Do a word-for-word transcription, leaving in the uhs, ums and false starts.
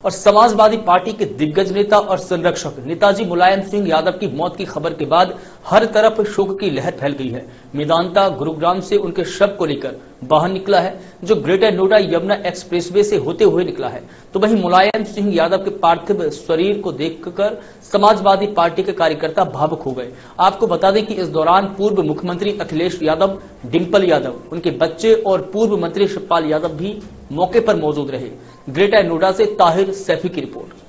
और समाजवादी पार्टी के दिग्गज नेता और संरक्षक नेताजी मुलायम सिंह यादव की मौत की खबर के बाद हर तरफ शोक की लहर फैल गई है। मेदांता गुरुग्राम से उनके शव को लेकर वाहन निकला है, जो ग्रेटर नोएडा यमुना एक्सप्रेसवे से होते हुए निकला है। तो वहीं मुलायम सिंह यादव के पार्थिव शरीर को देखकर समाजवादी पार्टी के कार्यकर्ता भावुक हो गए। आपको बता दें कि इस दौरान पूर्व मुख्यमंत्री अखिलेश यादव, डिंपल यादव, उनके बच्चे और पूर्व मंत्री शिवपाल यादव भी मौके पर मौजूद रहे। ग्रेटर नोएडा से ताहिर सैफी की रिपोर्ट।